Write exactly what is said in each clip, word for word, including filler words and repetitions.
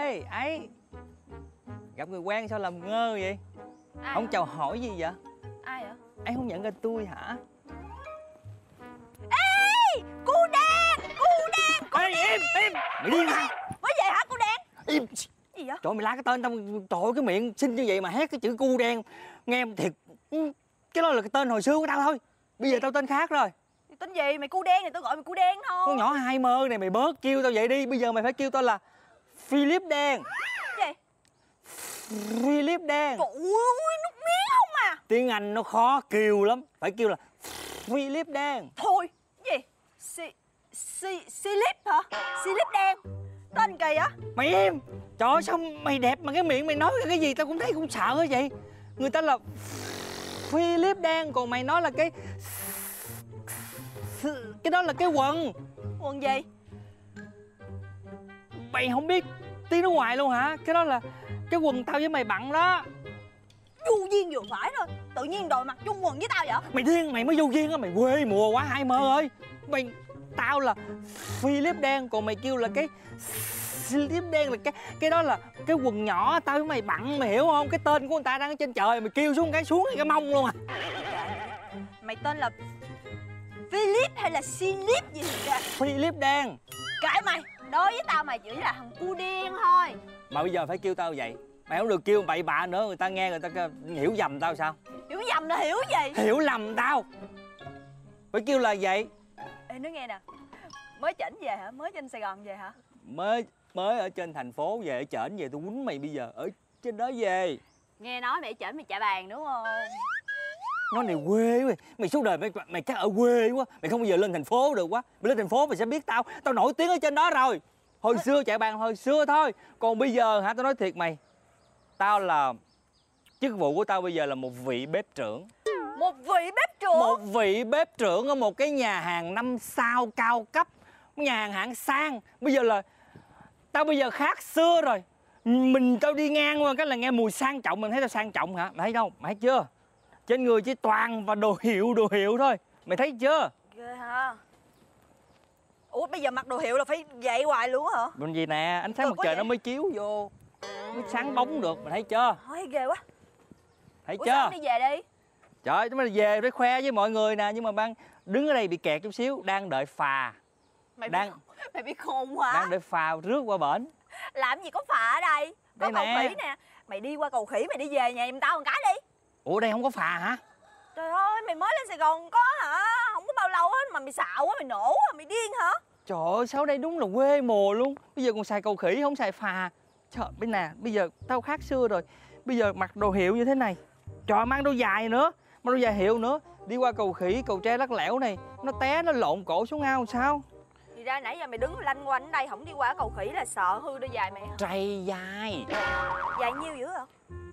Ê ấy, gặp người quen sao làm ngơ vậy? Ai Không hả? chào hỏi gì vậy? Ai vậy? Ấy không nhận ra tôi hả? Ê, cu đen, cu đen, cu Ê im im, mày điên hả? mới về hả cu đen? Im. Gì vậy? Trời, mày la cái tên tao, trời ơi, cái miệng xinh như vậy mà hét cái chữ cu đen, nghe thiệt. Cái đó là cái tên hồi xưa của tao thôi, bây giờ tao tên khác rồi. Tên gì? Mày cu đen thì tôi gọi mày cu đen thôi. Con nhỏ hai mơ này mày bớt kêu tao vậy đi, bây giờ mày phải kêu tao là Philip Đen. Gì? Philip Đen. Trời ơi, nước miếng không à. Tiếng Anh nó khó kêu lắm, phải kêu là Philip Đen. Thôi, gì? Si... Si... Silip hả? Silip đen. Tên kỳ á. Mày im. Trời ơi, sao mày đẹp mà cái miệng mày nói cái gì tao cũng thấy cũng sợ hết vậy. Người ta là Philip Đen, còn mày nói là cái cái đó là cái quần. Quần gì? Mày không biết tiếng nước ngoài luôn hả? Cái đó là cái quần tao với mày bận đó. Vô duyên vừa phải rồi. Tự nhiên đội mặt chung quần với tao vậy? Mày điên, mày mới vô duyên á, mày quê mùa quá hai mơ ơi. Mày, tao là Philip Đen, còn mày kêu là cái Philip Đen là cái cái đó là cái quần nhỏ tao với mày bận, mày hiểu không? Cái tên của người ta đang ở trên trời, mày kêu xuống cái xuống cái mông luôn à. Mày tên là Philip hay là Silip gì kìa? Philip Đen. Kệ mày, đối với tao mày chỉ là thằng cu đen thôi. Mà bây giờ phải kêu tao vậy. Mày không được kêu bậy bạ nữa, người ta nghe người ta hiểu nhầm tao sao? Hiểu nhầm là hiểu gì? Hiểu lầm tao. Phải kêu là vậy. Ê, nói nghe nè, mới chỉnh về hả? Mới trên Sài Gòn về hả? Mới mới ở trên thành phố về, ở trển về tôi quýnh mày bây giờ ở trên đó về. Nghe nói mày chỉnh mày chạy bàn đúng không? Nói này quê quá. Mày suốt đời mày mày chắc ở quê quá. Mày không bao giờ lên thành phố được quá. Mày lên thành phố mày sẽ biết tao. Tao nổi tiếng ở trên đó rồi. Hồi xưa chạy bàn hồi xưa thôi. Còn bây giờ hả, tao nói thiệt mày. Tao là chức vụ của tao bây giờ là một vị bếp trưởng. Một vị bếp trưởng? Một vị bếp trưởng ở một cái nhà hàng năm sao cao cấp. Nhà hàng hạng sang. Bây giờ là tao bây giờ khác xưa rồi. Mình tao đi ngang qua cái là nghe mùi sang trọng. Mình thấy tao sang trọng hả? Mày thấy không? Mày thấy chưa? Trên người chỉ toàn và đồ hiệu đồ hiệu thôi. Mày thấy chưa? Ghê hả? Ủa bây giờ mặc đồ hiệu là phải vậy hoài luôn hả? Bên gì nè, ánh sáng mặt trời nó mới chiếu vô, mới sáng bóng được. Mày thấy chưa? Thôi ghê quá. Thấy Ủa chưa? sao đi về đi? Trời ơi, chúng mày về để khoe với mọi người nè. Nhưng mà ban đứng ở đây bị kẹt chút xíu. Đang đợi phà. Mày đang bị, mày bị khùng hả? Đang đợi phà rước qua bển. Làm gì có phà ở đây? Có Đây cầu nè. khỉ nè. Mày đi qua cầu khỉ mày đi về nhà giùm tao một cái đi. Ủa đây không có phà hả? Trời ơi, mày mới lên Sài Gòn có hả? Không có bao lâu hết mà mày xạo quá, mày nổ quá, mày điên hả? Trời ơi, sao đây đúng là quê mùa luôn. Bây giờ còn xài cầu khỉ không xài phà. Trời, bên nè, bây giờ tao khác xưa rồi. Bây giờ mặc đồ hiệu như thế này. Trời, mang đôi dài nữa, mang đôi dài hiệu nữa. Đi qua cầu khỉ, cầu tre lắc lẻo này, nó té, nó lộn cổ xuống ao sao? Thì ra nãy giờ mày đứng lanh quanh ở đây, không đi qua cầu khỉ là sợ hư đôi giày mày hả? Trầy dài. Dài nhiêu dữ hả?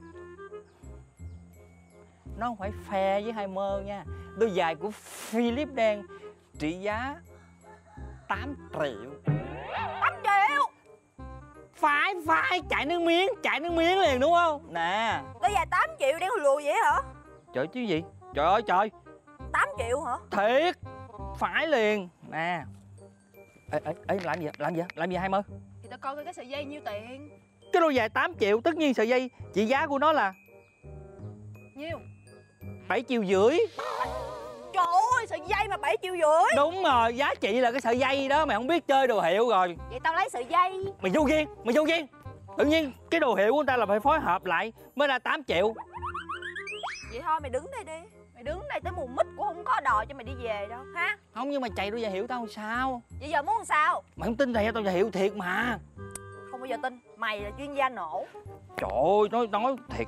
Nó không phải phe với hai mơ nha. Đôi giày của Philip Đen trị giá tám triệu. tám triệu? Phải, phải, chạy nước miếng, chạy nước miếng liền đúng không? Nè. Đôi giày tám triệu đen lùi vậy hả? Trời chứ gì? Trời ơi trời. tám triệu hả? Thiệt. Phải liền. Nè. Ê, ê, ê, làm gì? Làm gì? Làm gì hai mơ? Thì tao coi coi cái sợi dây nhiêu tiền. Cái đôi giày tám triệu, tất nhiên sợi dây trị giá của nó là Nhiêu? bảy triệu rưỡi. Trời ơi, sợi dây mà bảy triệu rưỡi. Đúng rồi, giá trị là cái sợi dây đó. Mày không biết chơi đồ hiệu rồi. Vậy tao lấy sợi dây. Mày vô duyên, mày vô duyên. Tự nhiên cái đồ hiệu của người ta là phải phối hợp lại mới ra tám triệu. Vậy thôi mày đứng đây đi. Mày đứng đây tới mùa mít cũng không có đò cho mày đi về đâu ha. Không, nhưng mà chạy đôi giày hiệu tao sao? Vậy giờ muốn làm sao? Mày không tin thì tao giày hiệu thiệt mà. Không bao giờ tin. Mày là chuyên gia nổ. Trời ơi, nói nói thiệt.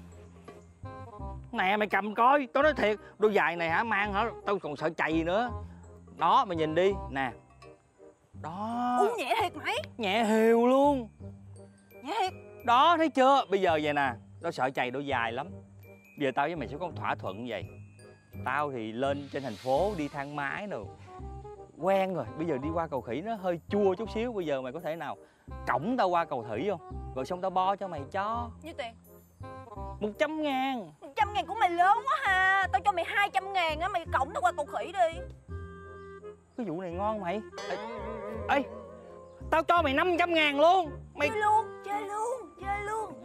Nè mày cầm coi, tao nói thiệt. Đôi giày này hả, mang hả, tao còn sợ chày nữa. Đó, mày nhìn đi, nè. Đó. Ú nhẹ thiệt mày. Nhẹ hiều luôn. Nhẹ thiệt. Đó, thấy chưa? Bây giờ vậy nè, tao sợ chày đôi dài lắm. Bây giờ tao với mày sẽ có một thỏa thuận vậy. Tao thì lên trên thành phố đi thang máy rồi, quen rồi. Bây giờ đi qua cầu khỉ nó hơi chua chút xíu. Bây giờ mày có thể nào cõng tao qua cầu khỉ không? Rồi xong tao bo cho mày cho. Nhiêu tiền? Một trăm ngàn. Một trăm ngàn của mày lớn quá ha. Tao cho mày hai trăm ngàn á. Mày cõng tao qua cầu khỉ đi. Cái vụ này ngon mày. Ê, ê, tao cho mày năm trăm ngàn luôn. Mày Chơi luôn, chơi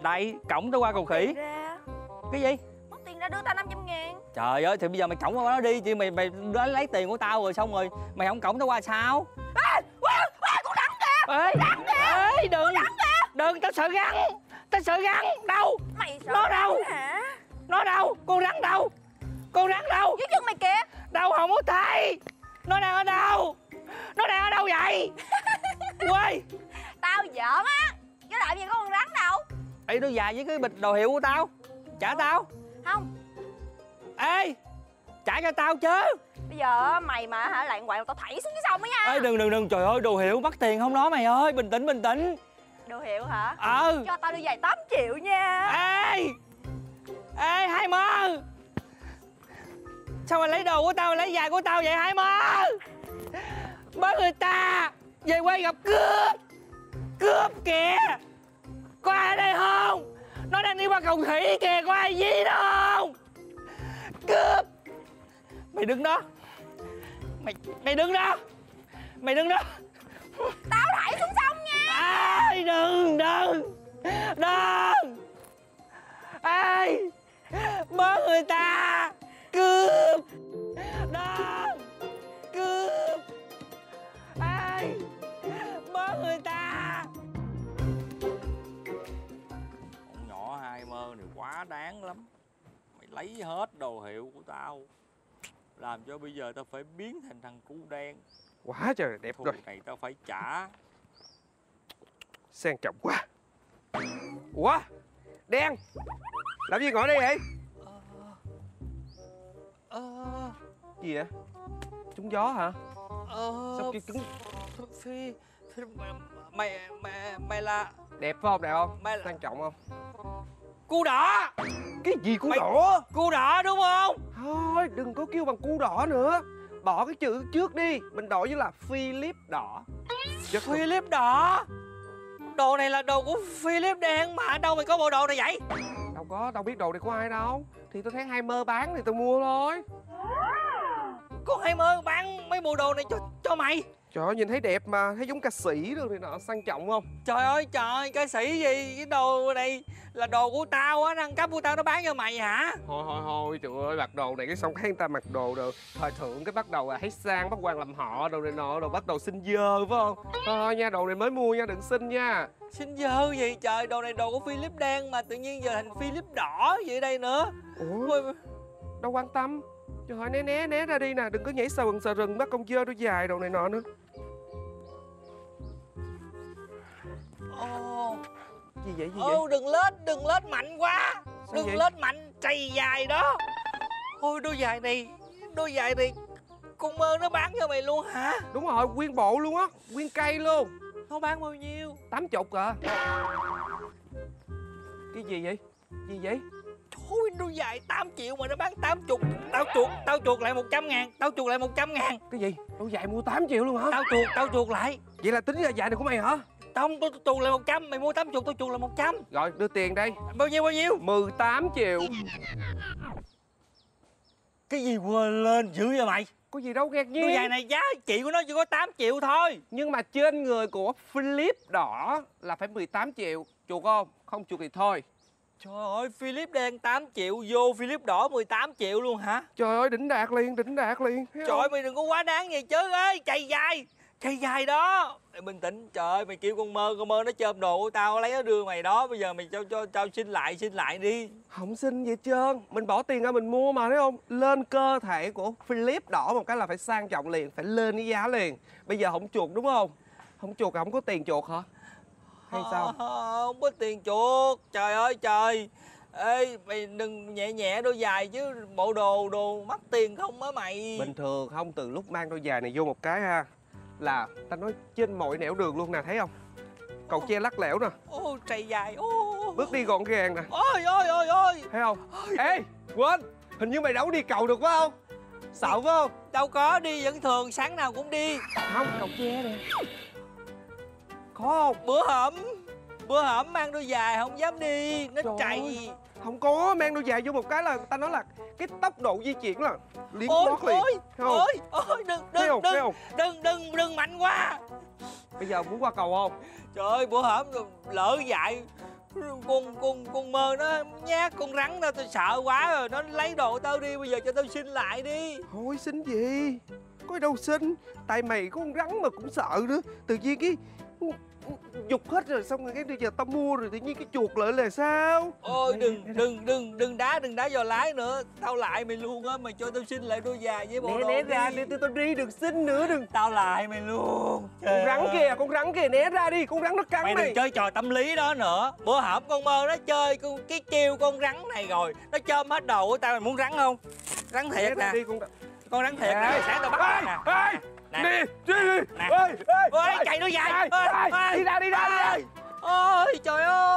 Đây, cổng tao qua cầu khỉ. Ra. Cái gì? Mất tiền ra đưa tao năm trăm ngàn. Trời ơi, thì bây giờ mày cổng qua đó đi. Chứ mày mày đến lấy tiền của tao rồi xong rồi mày không cổng tao qua sao? Ê, ê, ê, con rắn kìa. Ê, Rắn kìa. ê, đừng. Con rắn kìa. Đừng, tao sợ rắn. Tao sợ rắn. Đâu? Mày sợ Nó đâu? rắn hả? Nó đâu? Con rắn đâu? Con rắn đâu? Dưới chân mày kìa. Đâu không có thấy. Nó đang ở đâu? Nó đang ở đâu vậy? Quay. Tao giỡn á. Chứ làm gì có con rắn đâu. Ê, đôi dài với cái bịch đồ hiệu của tao. Trả tao. Không. Ê, trả cho tao chứ. Bây giờ mày mà hả lạng quạng tao thảy xuống cái sông đó nha. Ê, đừng đừng đừng, trời ơi, đồ hiệu mắc tiền không nói mày ơi. Bình tĩnh bình tĩnh. Đồ hiệu hả? Ờ. Cho tao đi giày tám triệu nha. Ê. Ê, hai mơ. Sao mày lấy đồ của tao, mày lấy giày của tao vậy hai mơ? Bớt người ta về quê gặp cướp. Cướp kìa. Có ai ở đây không? Nó đang đi qua cầu khỉ kìa, có ai gì đó không? Cướp. Mày đứng đó. Mày mày đứng đó. Mày đứng đó. Tao thảy xuống sông nha. Ai, đừng đừng đừng. Ai, bớt người ta. Cướp. Đừng. Cướp. Ai, bớt người ta. Con nhỏ hai mơ này quá đáng lắm. Mày lấy hết đồ hiệu của tao, làm cho bây giờ tao phải biến thành thằng cu đen. Quá trời đẹp Thù rồi. này tao phải trả. Sang trọng quá. Ủa Đen, làm gì ngồi đây vậy? Ờ. Gì vậy? Trúng gió hả? Ờ. Sao kia cứng? Phi, phi mày mày mày là Đẹp phải không? Đẹp không? Mày là Sang trọng không? cu đỏ. Cái gì cu Mày- đỏ? Cu đỏ đúng không? Thôi đừng có kêu bằng cu đỏ nữa. Bỏ cái chữ trước đi. Mình đổi với là Philip đỏ. Chứ không- Philip đỏ. Đồ này là đồ của Philip đen mà. Đâu mày có bộ đồ này vậy? Đâu có, đâu biết đồ này của ai đâu. Thì tôi thấy hai mơ bán thì tôi mua thôi. Con hay mơ bán mấy bộ đồ này cho cho mày. Trời ơi nhìn thấy đẹp mà. Thấy giống ca sĩ rồi này nọ, sang trọng không? Trời ơi trời, ca sĩ gì? Cái đồ này là đồ của tao á, đăng cấp của tao nó bán cho mày hả? Thôi thôi thôi, trời ơi mặc đồ này cái xong thấy người ta mặc đồ rồi thời thượng cái bắt đầu là thấy sang, bắt quan làm họ đồ này nọ, rồi bắt đầu xin dơ phải không? Thôi thôi nha, đồ này mới mua nha, đừng xin nha. Xin dơ gì trời, đồ này đồ của Philip đen mà tự nhiên giờ thành Philip đỏ vậy đây nữa. Ủa, Ôi, đâu quan tâm. Trời ơi né né né ra đi nè, đừng có nhảy sờ rừng sờ rừng bắt con dơ đôi dài đồ này nọ nữa. Ồ, Gì vậy gì vậy? ô đừng lết, đừng lết mạnh quá. Sao Đừng vậy? lết mạnh, chày dài đó. Ôi đôi giày này, đôi giày này con mơ nó bán cho mày luôn hả? Đúng rồi, nguyên bộ luôn á, nguyên cây luôn. Nó bán bao nhiêu? Tám chục à. Cái gì vậy? Gì vậy? Thôi đôi giày tám triệu mà nó bán tám chục. Tao chuột, tao chuột lại một trăm ngàn. Tao chuột lại một trăm ngàn. Cái gì? Đôi giày mua tám triệu luôn hả? Tao chuột, tao chuột lại. Vậy là tính ra giày này của mày hả? Tao không, tao chuột lại một trăm. Mày mua tám chục, tao chuột lại một trăm. Rồi đưa tiền đây. Bao nhiêu bao nhiêu? mười tám triệu. Cái gì quên lên dữ vậy mày? Có gì đâu ngạc nhiên. Đôi giày này giá trị của nó chỉ có tám triệu thôi. Nhưng mà trên người của Philip đỏ là phải mười tám triệu. Chuột không? Không chuột thì thôi. Trời ơi, Philip đen tám triệu, vô Philip đỏ mười tám triệu luôn hả? Trời ơi đỉnh đạt liền, đỉnh đạt liền. Thấy Trời không? ơi, mày đừng có quá đáng vậy chứ ơi, chạy dài. Chạy dài đó. Ê, bình tĩnh, trời ơi, mày kêu con mơ, con mơ nó chôm đồ của tao, lấy nó đưa mày đó. Bây giờ mày cho cho tao xin lại, xin lại đi. Không xin gì hết trơn. Mình bỏ tiền ra mình mua mà thấy không? Lên cơ thể của Philip đỏ một cái là phải sang trọng liền, phải lên cái giá liền. Bây giờ không chuột đúng không? Không chuột không có tiền chuột hả? Hay sao? Ờ, không có tiền chuột. Trời ơi trời. Ê, mày đừng nhẹ nhẹ đôi giày chứ bộ đồ đồ mắc tiền không á mày. Bình thường không, từ lúc mang đôi giày này vô một cái ha là ta nói trên mọi nẻo đường luôn nè, thấy không? Cầu tre lắc lẻo nè, Ô, chạy dài. Ô. bước đi gọn gàng nè, Ôi ôi ôi ôi. thấy không? Ê, quên, hình như mày đâu đi cầu được phải không? Sợ phải không? Đâu có, đi vẫn thường, sáng nào cũng đi. Không, cầu tre nè. Khó không? Bữa hổm Bữa hổm mang đôi giày không dám đi. Nó Trời chạy. ơi. Không có, mang đôi giày vô một cái là ta nói là cái tốc độ di chuyển là liếm Ôi bót liền. ôi Thấy không? ôi ôi đừng Thấy đừng không? Thấy đừng không? đừng đừng đừng mạnh quá. Bây giờ muốn qua cầu không? Trời ơi, bữa hổm lỡ dại Con con con Mơ nó nhát con rắn đó, tao sợ quá rồi. Nó lấy đồ tao đi, bây giờ cho tao xin lại đi. Thôi xin gì, có đâu xin. Tại mày có con rắn mà cũng sợ nữa. Tự nhiên cái dục hết rồi, xong rồi cái bây giờ tao mua rồi tự nhiên cái chuột lại là sao? Ôi đừng đừng đừng đừng đá đừng đá vào lái nữa. Tao lại mày luôn á, mày cho tao xin lại đôi giày với bộ Né đồ né đi. ra đi, tao đi đừng xin nữa đừng. Tao lại mày luôn. Con rắn kìa, con rắn kìa, né ra đi, con rắn nó cắn Mày mày. đừng chơi trò tâm lý đó nữa. Bữa hổm con Mơ nó chơi con cái chiêu con rắn này rồi, nó chôm hết đồ của tao. Mày muốn rắn không? Rắn Né thiệt ra nè. đi con. Con rắn thiệt nè, sáng tao bắt Ê, nè. ê, Nè. đi, đi, đi. Nè. Ê, ê, Ôi ê, chạy đôi giày. ê, Ôi, ê, ôi. đi ra, đi ra, đi ra. Ôi, ôi trời ơi.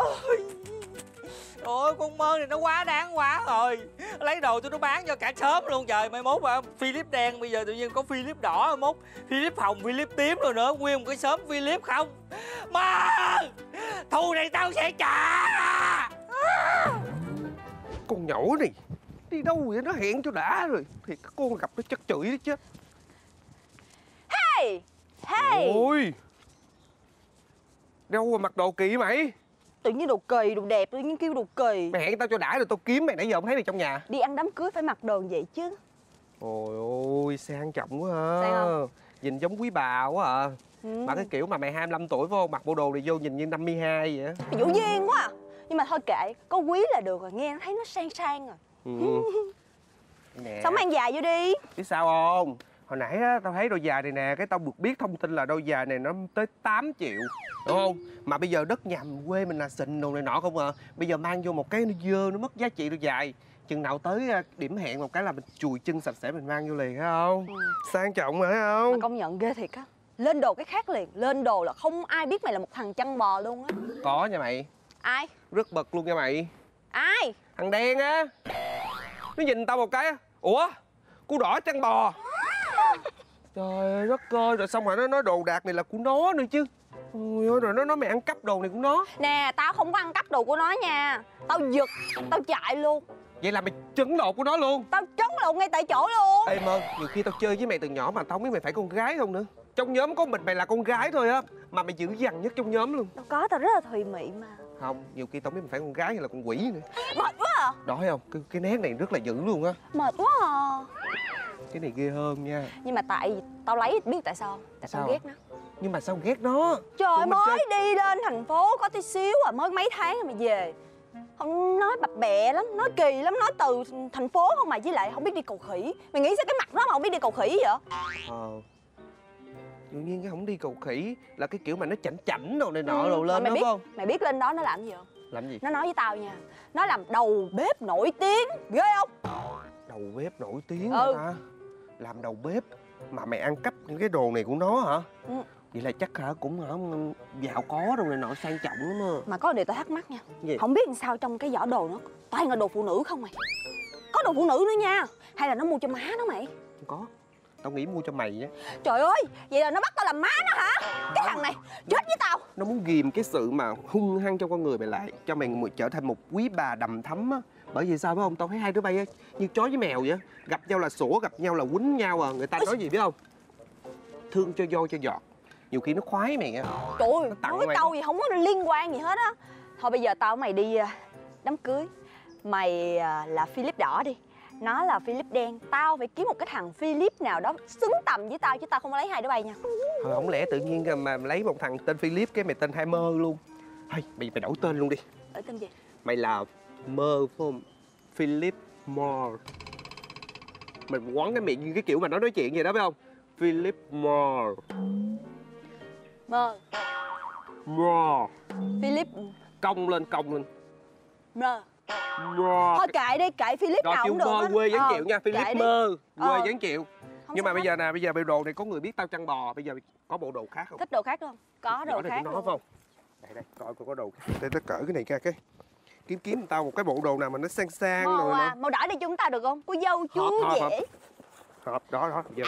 Ôi con Mơ này nó quá đáng quá rồi. Lấy đồ tôi nó bán cho cả xóm luôn trời. Mai mốt mà Philip đen, bây giờ tự nhiên có Philip đỏ, mai mốt Philip hồng, Philip tím rồi nữa. Nguyên một cái xóm Philip không. Mơ, thù này tao sẽ trả. Con nhỏ này đi đâu vậy, nó hẹn cho đã rồi thì các con gặp nó chắc chửi đó chứ. Hey, hey. Ôi, đâu mà mặc đồ kỳ mày. Tự nhiên đồ kỳ, đồ đẹp, tự nhiên kêu đồ kỳ. Mày hẹn tao cho đã rồi tao kiếm mày, nãy giờ không thấy mày trong nhà. Đi ăn đám cưới phải mặc đồ vậy chứ. Ôi ôi, sang trọng quá ha. Sang không? Nhìn giống quý bà quá à. Ừ. Mà cái kiểu mà mày hai mươi lăm tuổi phải không? Mặc bộ đồ này vô nhìn như năm mươi hai vậy á. Vũ duyên quá à. Nhưng mà thôi kệ, có quý là được rồi, nghe thấy nó sang sang rồi. Ừ. Nè, Sao mang dài vô đi. biết sao không? Hồi nãy á, tao thấy đôi giày này nè, cái tao được biết thông tin là đôi giày này nó tới tám triệu, đúng không? Mà bây giờ đất nhà mình quê mình là xịn đồ này nọ không à. Bây giờ mang vô một cái nó dơ, nó mất giá trị đôi giày. Chừng nào tới điểm hẹn một cái là mình chùi chân sạch sẽ mình mang vô liền, thấy không? Ừ. Sang trọng mà, thấy không? Mà công nhận ghê thiệt á. Lên đồ cái khác liền, lên đồ là không ai biết mày là một thằng chăn bò luôn á. Có nha mày, Ai? rất bật luôn nha mày. Ai? Thằng đen á, nó nhìn tao một cái, ủa, cu đỏ chăn bò. Trời ơi, đất ơi, rồi xong rồi nó nói đồ đạc này là của nó nữa chứ. Ôi ơi, rồi nó nói mày ăn cắp đồ này của nó. Nè, tao không có ăn cắp đồ của nó nha. Tao giật, tao chạy luôn. Vậy là mày trấn đồ của nó luôn. Tao trấn lộn ngay tại chỗ luôn. Ê Mơ, nhiều khi tao chơi với mày từ nhỏ mà tao không biết mày phải con gái không nữa. Trong nhóm có mình mày là con gái thôi á, mà mày dữ dằn nhất trong nhóm luôn. Đâu có, tao rất là thùy mị mà. Không, nhiều khi tao không biết mày phải con gái hay là con quỷ nữa. Mệt quá à. Đó thấy không, cái, cái nét này rất là dữ luôn á. Mệt quá à. Cái này ghê hơn nha. Nhưng mà tại tao lấy biết tại sao? Tại Sao? tao ghét nó. Nhưng mà sao ghét nó? Trời Tụi mình mới chơi- đi lên thành phố có tí xíu à, mới mấy tháng rồi mà về. Không nói bập bẹ lắm, nói kỳ lắm, nói từ thành phố không mà với lại không biết đi cầu khỉ. Mày nghĩ sao cái mặt nó mà không biết đi cầu khỉ vậy? Ờ. Tự nhiên cái không đi cầu khỉ là cái kiểu mà nó chảnh chảnh đồ này nọ Ừ, đồ mà lên mày đúng biết, không? Mày biết lên đó nó làm gì không? Làm gì? Nó nói với tao nha, nó làm đầu bếp nổi tiếng, ghê không? Đầu bếp nổi tiếng Ừ. hả ta? Làm đầu bếp mà mày ăn cắp những cái đồ này của nó hả? Ừ. Vậy là chắc hả cũng hả giàu có đồ này nọ sang trọng lắm á. Mà có điều tao thắc mắc nha, Gì? không biết làm sao trong cái giỏ đồ nó toàn là đồ phụ nữ không mày? Có đồ phụ nữ nữa nha, hay là nó mua cho má nó mày? Không có. Tao nghĩ mua cho mày á. Trời ơi, vậy là nó bắt tao làm má nó hả? Cái thằng này chết với tao. Nó muốn ghìm cái sự mà hung hăng trong con người mày lại, cho mày trở thành một quý bà đầm thắm á. Bởi vì sao biết không? Tao thấy hai đứa bay á, như chó với mèo vậy á. Gặp nhau là sủa, gặp nhau là quýnh nhau à. Người ta nói gì biết không? Thương cho voi cho giọt. Nhiều khi nó khoái mày á. Trời ơi, Nó tặng nói mày. câu gì không có liên quan gì hết á. Thôi bây giờ tao với mày đi à, đám cưới. Mày à, là Philip đỏ đi, nó là Philip đen. Tao phải kiếm một cái thằng Philip nào đó xứng tầm với tao, chứ tao không có lấy hai đứa bay nha. Thôi không lẽ tự nhiên mà lấy một thằng tên Philip cái mày tên hai Mơ luôn. Thôi mày, mày đổi tên luôn đi. Ở tên gì? Mày là Mơ phải không? Philip Moore. Mình quấn cái miệng như cái kiểu mà nó nói chuyện vậy đó phải không? Philip Moore. Mơ. Moore. Philip Cong lên, cong lên. Mơ. Moore. Thôi kệ đi, kệ Philip Rồi nào kêu cũng được Mơ hết. quê dáng Ờ, chịu nha. kệ Philip đi. Mơ quê Ờ. dáng chịu. Không Nhưng mà sao bây hết. giờ nè, bây giờ bộ đồ này có người biết tao chăn bò. Bây giờ có bộ đồ khác không? Thích đồ khác không? Có đồ Nhỏ này khác của nó luôn. phải không? Đây đây, coi coi có đồ. Để tao cởi cái này ra cái. Kiếm kiếm tao một cái bộ đồ nào mà nó sang sang Màu rồi à, nè. màu đỏ đi chúng ta được không? Cô dâu chú Hợp, hợp, hợp. dễ. Hợp đó đó. Giờ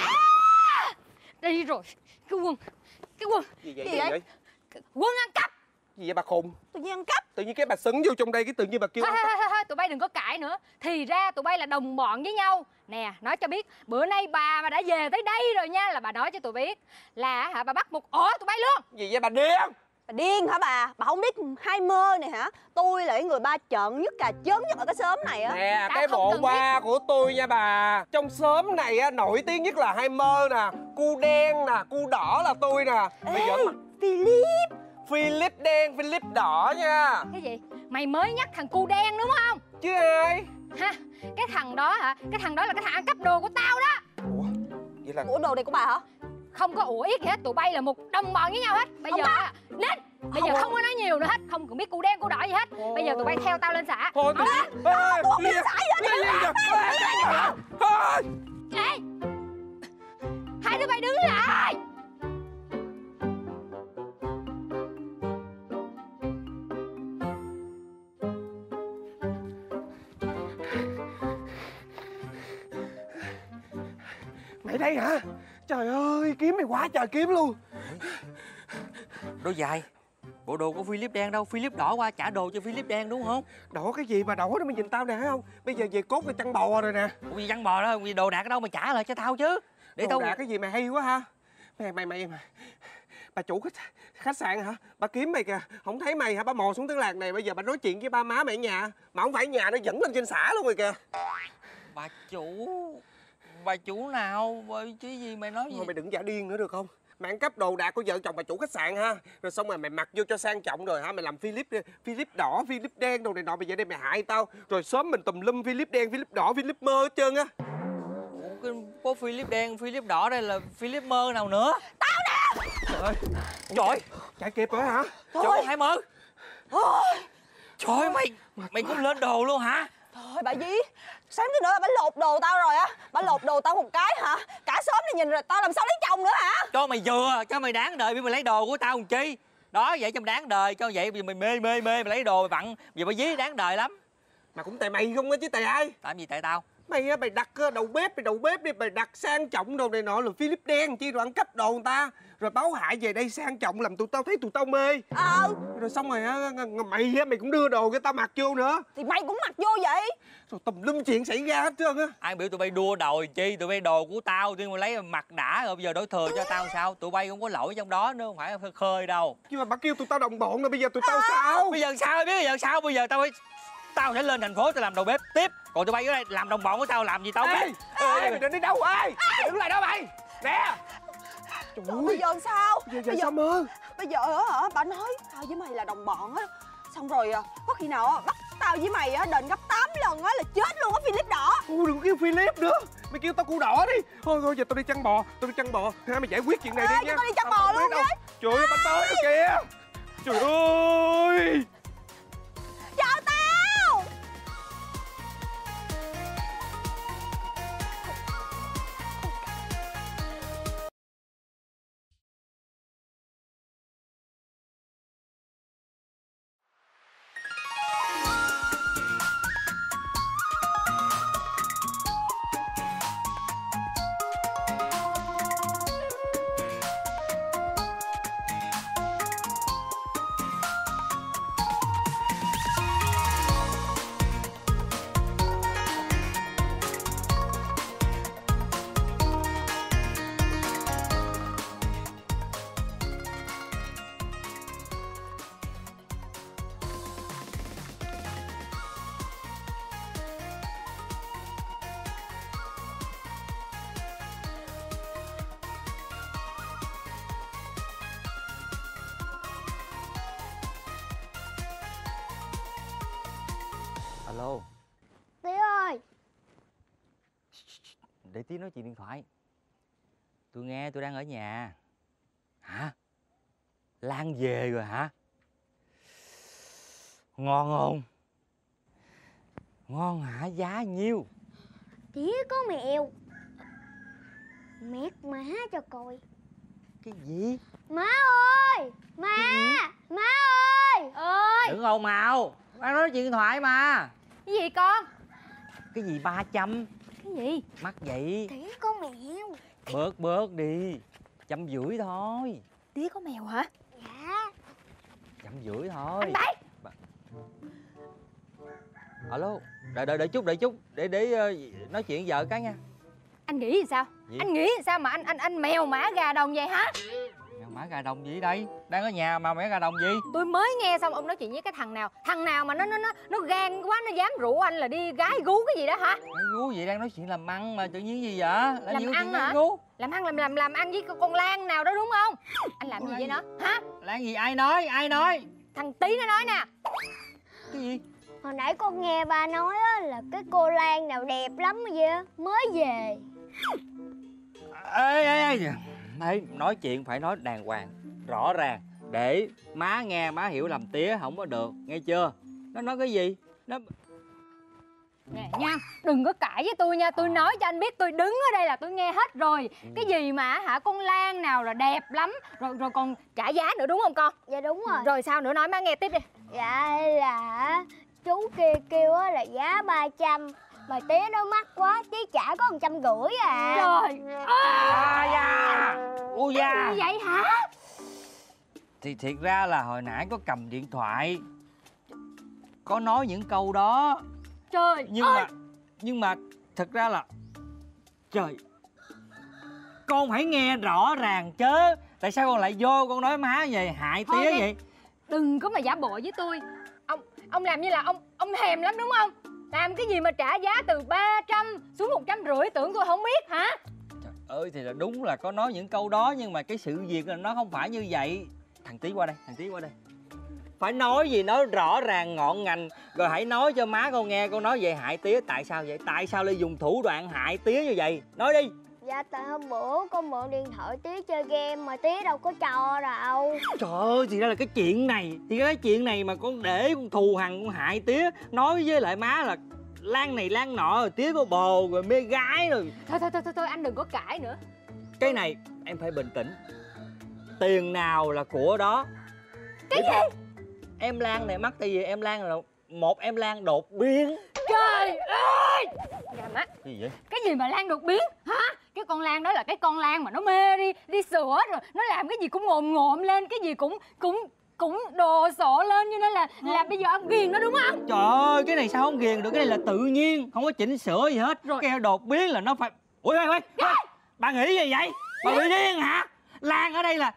Đây rồi, cái quân, cái quân, gì vậy? Gì Gì vậy? vậy? quân ăn cắp. Gì vậy bà khùng? Tự nhiên ăn cắp. Tự nhiên cái bà sấn vô trong đây cái tự nhiên bà kêu Thôi, ăn thôi, cắp. thôi, thôi, tụi bay đừng có cãi nữa. Thì ra tụi bay là đồng bọn với nhau. Nè, nói cho biết, bữa nay bà mà đã về tới đây rồi nha, là bà nói cho tụi biết là hả bà bắt một ổ tụi bay luôn. Gì vậy bà điên? Bà điên hả bà? Bà không biết hai mơ này hả? Tôi là cái người ba trợn nhất cà chớn nhất ở cái xóm này á. Nè, Tao cái không bộ cần ba của tôi nha bà. Trong xóm này á, nổi tiếng nhất là hai mơ nè, cu đen nè, cu đỏ là tôi nè. Bây Ê, giờ mà- Philip. Philip đen, Philip đỏ nha. Cái gì? Mày mới nhắc thằng cu đen đúng không? Chứ ai? Ha, cái thằng đó hả? Cái thằng đó là cái thằng ăn cắp đồ của tao đó. Ủa, vậy là... Ủa đồ này của bà hả? Không có ủa yết gì hết, tụi bay là một đồng bọn với nhau hết. Bây Không giờ có. á, Nết, bây Không giờ có. không có nói nhiều nữa hết, không cần biết cu đen cu đỏ gì hết. Bây giờ tụi bay theo tao lên xã. Thôi, Không á. tôi không biết xã gì hết. Ê, hai đứa bay đứng lại. Mày đây hả? Trời ơi, kiếm mày quá trời kiếm luôn. Đôi dài. Bộ đồ của Philip đen đâu? Philip đỏ qua trả đồ cho Philip đen đúng không? Đổ cái gì mà đổ đó mày nhìn tao nè thấy không? Bây giờ về cốt cái chăn bò rồi nè. Ủa gì văn bò đó, gì đồ đạc ở đâu mà trả lại cho tao chứ. Để Đồ tao đạc cái gì mày hay quá ha. Mày mày mày, mày. Bà chủ khách, khách sạn hả? Bà kiếm mày kìa, không thấy mày hả? Bà mò xuống tới làng này, bây giờ bà nói chuyện với ba má mày ở nhà. Mà không phải ở nhà, nó dẫn lên trên xã luôn rồi kìa. Bà chủ. Bà chủ nào? Chứ gì mày nói gì? Thôi mày đừng giả điên nữa được không? Mày ăn cắp đồ đạc của vợ chồng bà chủ khách sạn ha. Rồi xong rồi mày mặc vô cho sang trọng rồi hả? Mày làm Philip Philip đỏ, Philip đen đồ này nọ. Bây giờ đây mày hại tao. Rồi sớm mình tùm lum Philip đen, Philip đỏ, Philip mơ hết trơn á. Ủa, cái có Philip đen, Philip đỏ đây là Philip mơ nào nữa? Tao nè. Trời ơi, Trời, chạy kịp rồi hả? trời hai mơ. Thôi, Trời ơi, mày mày cũng lên đồ luôn hả? thôi bà Dí. Sáng thứ nữa là bà lột đồ tao rồi á. Bà lột đồ tao một cái hả? Cả xóm này nhìn rồi tao làm sao lấy chồng nữa hả? Cho mày vừa, cho mày đáng đời, vì mày lấy đồ của tao làm chi? Đó, vậy cho mày đáng đời, cho vậy vì mày mê mê mê mày lấy đồ mày vặn, vì bà dí đáng đời lắm. Mà cũng tại mày không á chứ tại ai? Làm gì tại tao? Mày á, mày đặt ờ, đầu bếp, mày đầu bếp đi, mày đặt sang trọng đồ này nọ là Philip đen chi rồi ăn cắp đồ người ta. Rồi báo hại về đây sang trọng làm tụi tao thấy tụi tao mê. Ờ, Rồi xong rồi á, mày á, mày cũng đưa đồ cho tao mặc vô nữa. thì mày cũng mặc vô vậy. Rồi tùm lum chuyện xảy ra hết trơn á. Ai biểu tụi bay đua đòi chi? Tụi bay đồ của tao, tụi bay lấy mặt đã rồi bây giờ đổi thừa cho tao sao? Tụi bay không có lỗi trong đó nữa, không phải khơi đâu. Nhưng mà bà kêu tụi tao đồng bọn rồi bây giờ tụi tao sao? Bây giờ sao biết bây giờ sao? Bây giờ tao phải tao sẽ lên thành phố tao làm đầu bếp tiếp. Còn tụi bay ở đây làm đồng bọn của tao làm gì tao Ê, biết. ê, mày định đi đâu ê? Mày đứng lại đó mày. Nè. Trời Rồi ơi, bây giờ sao? giờ, giờ Bây giờ sao mơ? bây giờ á hả? Bà nói tao với mày là đồng bọn á. Xong rồi à, có khi nào á, bắt tao với mày á đền gấp tám lần á là chết luôn á Philip đỏ. Ô, đừng kêu Philip nữa. Mày kêu tao cu đỏ đi. Thôi thôi giờ tao đi chăn bò, tao đi chăn bò. Hai mày giải quyết chuyện này Ê, đi cho nha. tao đi chăn Tao bò không biết luôn đâu. đấy. Trời ơi, bánh tới rồi kìa. Trời ơi. Chờ tao. Alo, Tí ơi, để tí nói chuyện điện thoại. Tôi nghe tôi đang ở nhà. Hả? Lan về rồi hả? Ngon không? Ngon hả? Giá nhiêu? tí có mèo. Mét má cho coi. Cái gì? Má ơi, má, má ơi. Ơi, Đừng ồn ào, đang nói chuyện điện thoại mà. cái gì con? Cái gì ba trăm? Cái gì? Mắc vậy. Tí có mèo. Bớt bớt đi. Trăm rưỡi thôi. Tía có mèo hả? Dạ. Trăm rưỡi thôi. Anh Bảy. Alo, đợi đợi đợi chút đợi chút để để ờ, nói chuyện với vợ cái nha. Anh nghĩ thì sao? Gì? Anh nghĩ thì sao mà anh anh anh mèo mã gà đồng vậy hả? Mèo Má gà đồng gì đây? Đang ở nhà mà mẹ gà đồng gì? Tôi mới nghe xong ông nói chuyện với cái thằng nào. Thằng nào mà nó nó nó nó gan quá, nó dám rủ anh là đi gái gú cái gì đó hả? Gái gú gì, đang nói chuyện làm ăn mà tự nhiên gì vậy? Làm gì có ăn chuyện hả? gái gú? Làm ăn làm làm làm ăn với con Lan nào đó đúng không? Anh làm Con gì Lan với gì? nó? Hả? Lan gì, ai nói, ai nói? Thằng Tí nó nói nè. Cái gì? Hồi nãy con nghe ba nói á, là cái cô Lan nào đẹp lắm vậy á, mới về. Ê, ê, ê. Đấy, nói chuyện phải nói đàng hoàng, rõ ràng, để má nghe, má hiểu lầm tía không có được, nghe chưa? Nó nói cái gì? Nó... Nè nha, đừng có cãi với tôi nha. Tôi nói cho anh biết, tôi đứng ở đây là tôi nghe hết rồi. Cái gì mà hả, con Lan nào là đẹp lắm, rồi rồi còn trả giá nữa đúng không con? Dạ đúng rồi. Rồi sao nữa, nói má nghe tiếp đi. Dạ là chú kia kêu á là giá ba trăm, mà tía nó mắc quá, tía trả có một trăm rưỡi à. Trời À da, u da. như vậy hả? Thì thiệt ra là hồi nãy có cầm điện thoại, có nói những câu đó, Trời nhưng ơi. mà nhưng mà thật ra là trời, con phải nghe rõ ràng chứ. Tại sao con lại vô con nói má về hại Thôi tía đi. vậy? Đừng có mà giả bộ với tôi. Ông ông làm như là ông ông thèm lắm đúng không? Làm cái gì mà trả giá từ ba trăm xuống một trăm rưỡi, tưởng tôi không biết hả? Trời ơi, thì là đúng là có nói những câu đó, nhưng mà cái sự việc là nó không phải như vậy. Thằng Tí qua đây, thằng Tí qua đây. Phải nói gì nói rõ ràng ngọn ngành, rồi hãy nói cho má con nghe. Con nói về hại tía tại sao vậy? Tại sao lại dùng thủ đoạn hại tía như vậy? Nói đi. Dạ tại hôm bữa con mượn điện thoại tía chơi game mà tía đâu có cho đâu. Trời ơi, thì ra là cái chuyện này. Thì cái chuyện này mà con để con thù hằn, con hại tía. Nói với lại má là Lan này Lan nọ, rồi tía có bồ rồi mê gái rồi. Thôi thôi thôi thôi, thôi anh đừng có cãi nữa. Cái này em phải bình tĩnh. Tiền nào là của đó. Cái gì? Em Lan này mắc tại vì em Lan là một em Lan đột biến. Trời ơi. Dạ má. Cái gì vậy? Cái gì mà Lan đột biến hả? Cái con Lan đó là cái con Lan mà nó mê đi đi sửa, rồi nó làm cái gì cũng ngồm ngộm lên, cái gì cũng cũng cũng đồ sộ lên, cho nên là là bây giờ ông ghiền nó đúng không? Trời ơi, cái này sao không ghiền được? Cái này là tự nhiên, không có chỉnh sửa gì hết. Rồi. Cái đột biến là nó phải... Ui, ui, ui, ui. Bà nghĩ gì vậy? Bà bị điên hả? Lan ở đây là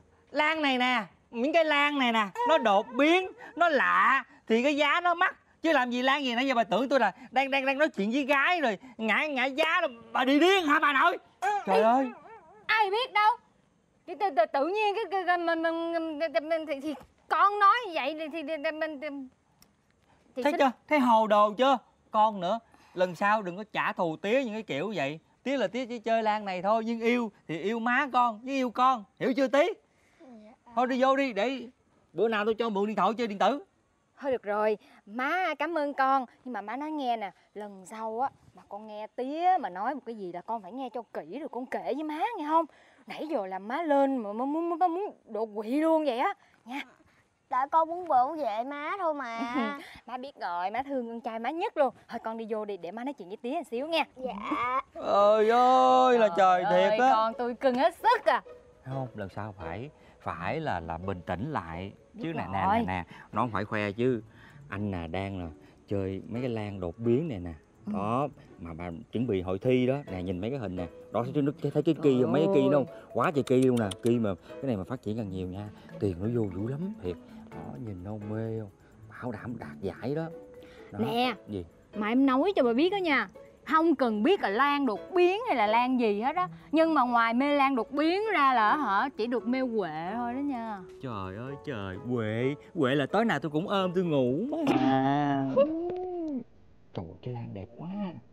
Lan này nè, những cái lan này nè, nó đột biến, nó lạ thì cái giá nó mắc. Chứ làm gì Lan gì nãy giờ bà tưởng tôi là đang đang đang nói chuyện với gái rồi ngã ngã giá là bà đi điên hả bà nội? Trời ơi. Ai biết đâu. Tự, tự, tự, tự nhiên cái, cái, cái mình, mình, mình, mình thì, thì con nói như vậy thì, thì, thì mình thì, thì Thấy xin- chưa? Thấy hồ đồ chưa? Con nữa, lần sau đừng có trả thù tía những cái kiểu vậy. Tía là tía chỉ chơi Lan này thôi, nhưng yêu thì yêu má con với yêu con, hiểu chưa tí? Thôi đi vô đi, để bữa nào tôi cho mượn điện thoại chơi điện tử. Thôi được rồi, má cảm ơn con. Nhưng mà má nói nghe nè, lần sau á mà con nghe tía mà nói một cái gì là con phải nghe cho kỹ rồi con kể với má nghe không? Nãy giờ làm má lên mà má muốn, má muốn đột quỵ luôn vậy á nha. Tại con muốn bảo vệ má thôi mà. Má biết rồi, má thương con trai má nhất luôn. Thôi con đi vô đi để má nói chuyện với tía một xíu nha. Dạ. Ơi ơi là trời ơi, thiệt á. con tôi cưng hết sức à. Không, lần sau phải phải là là bình tĩnh lại chứ. Nè nè rồi. nè nè, nó không phải khoe chứ. Anh nè đang là chơi mấy cái Lan đột biến này nè. Đó, mà bà chuẩn bị hội thi đó. Nè nhìn mấy cái hình nè. Đó, thấy nó thấy cái kỳ không? Mấy cái kỳ đó không? Quá trời kỳ luôn nè. Kỳ mà cái này mà phát triển càng nhiều nha, tiền nó vô dữ lắm thiệt. Đó, nhìn nó mê không? Bảo đảm đạt giải đó, đó. Nè, Gì? mà em nói cho bà biết đó nha, không cần biết là Lan đột biến hay là Lan gì hết á, nhưng mà ngoài mê Lan đột biến ra là hả, chỉ được mê Huệ thôi đó nha. Trời ơi trời, Huệ Huệ là tối nào tôi cũng ôm tôi ngủ mà. Trời ơi, cái Lan đẹp quá.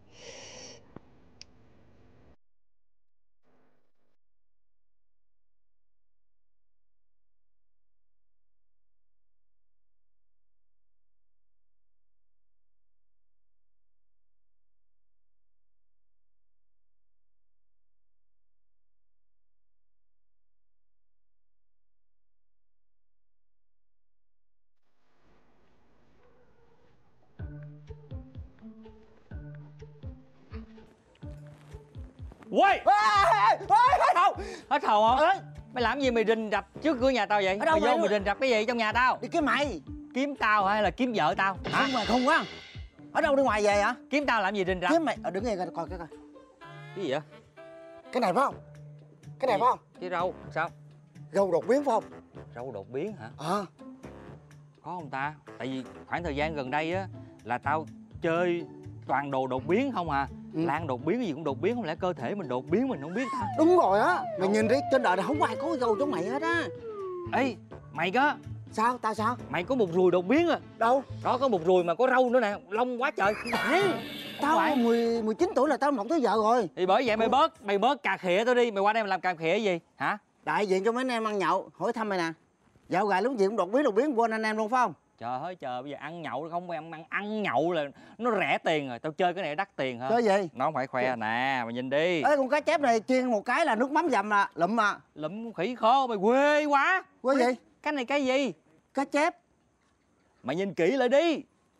Quay! Hết hồn! Hết hồn không? Mày làm gì mày rình rập trước cửa nhà tao vậy? Ở đâu Mày vô mày? mày rình rập cái gì trong nhà tao? Đi kiếm mày. Kiếm tao hay là kiếm vợ tao? Hả? Không mà không quá. Ở đâu đi ngoài về hả? Kiếm tao làm gì rình rập? Kiếm mày. Ở đứng nghe coi cái coi. Cái gì vậy? Cái này phải không? Cái này phải không? Cái râu sao? Râu đột biến phải không? Râu đột biến hả? Ờ. Có không ta? Tại vì khoảng thời gian gần đây á là tao chơi toàn đồ đột biến không à. Ừ. Lan đột biến cái gì cũng đột biến, không lẽ cơ thể mình đột biến mình không biết ta? Đúng rồi á. Mày nhìn đi, trên đời này không có ai có cái râu giống mày hết á. Ê, mày có Sao? Tao sao? mày có một ruồi đột biến à? Đâu? Đó, có một ruồi mà có râu nữa nè, lông quá trời. Phải. Tao phải. mười, mười chín tuổi là tao mọc tới giờ rồi. Thì bởi vậy mày bớt mày bớt cà khịa tao đi, mày qua đây mày làm cà khịa gì hả? Đại diện cho mấy anh em ăn nhậu, hỏi thăm mày nè. Dạo gài lúc gì cũng đột biến đột biến quên anh em luôn phải không? Trời ơi trời, bây giờ ăn nhậu không phải ăn, ăn ăn nhậu là nó rẻ tiền rồi, tao chơi cái này đắt tiền hả? Chơi gì? Nó không phải khoe nè, mày nhìn đi. Ê, con cá chép này chiên một cái là nước mắm dầm à, lụm à. Lụm khỉ khó, mày quê quá. Quê gì? Cái này cái gì? Cá chép. Mày nhìn kỹ lại đi.